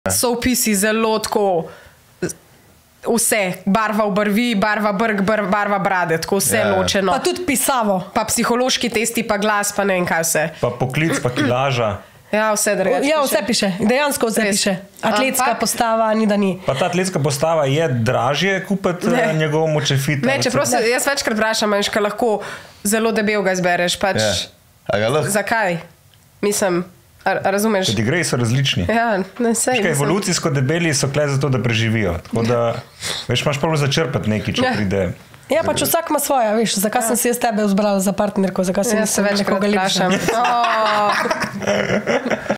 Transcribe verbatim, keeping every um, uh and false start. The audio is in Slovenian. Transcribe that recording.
so opisi zelo tako, vse, barva obrvi, barva brk, barva brade, tako vse yeah. ločeno. Pa tudi pisavo. Pa psihološki testi, pa glas, pa ne vem kaj vse. Pa poklic, pa kilaža. Ja, vse drugače. Ja, vse piše. Dejansko vse Res. piše. Atletska Ampak. postava, ni da ni. Pa ta atletska postava je dražje kupiti njegovemu čefita. Ne, čeprav se jaz večkrat vprašam, manjš, kaj lahko zelo debel ga izbereš. Pač, yeah. Zakaj? Mislim, a, a razumeš? Pedigreji so različni. Ja, ne sej. Škaj, evolucijsko debeli so kle zato, da preživijo. Tako da, veš, imaš prav začrpati neki, če ja. pride. Ja, pač vsak ima svoja, veš, zakaj ja. sem si jaz tebe vzbrala za partnerko, zakaj sem ja, se večkrat vprašam.